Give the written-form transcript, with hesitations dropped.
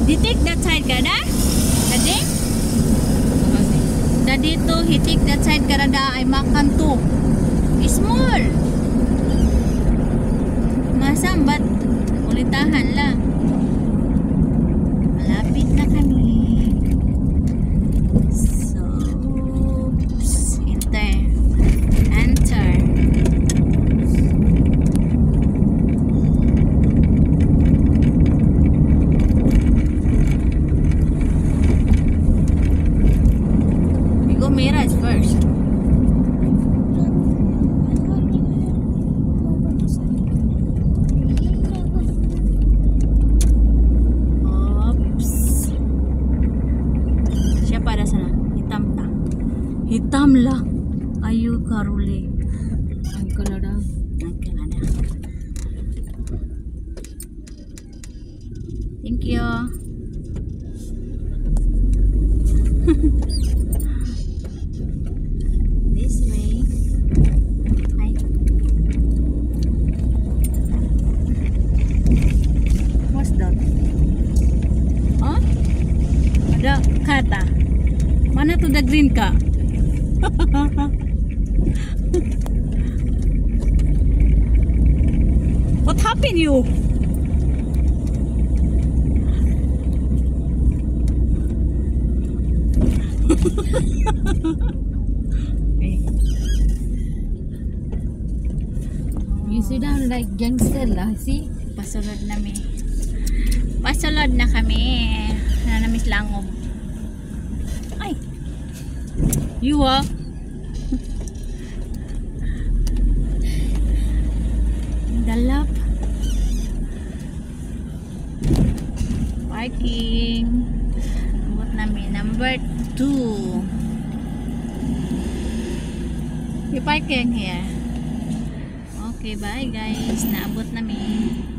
He take that side kada? Daddy? Daddy to, he take that side kada ay makan to. Small. Masambat. Ulitahan lang. Malapit na kami. So, enter. Enter. We go Mirage first. Para sana hitam ta hitam lang ayu karule uncle ada thank you this way. Hi. What's that? Oh, ada kata. Mana tuh the green ka? What happened you? You sit down like gangster lah, see? Pasulod na mi. Pasulod na kami. Nanamis langob. Ay. You are. Dalap. Parking. Abot namin. Number 2. We parking here. Okay, bye guys. Naabot namin.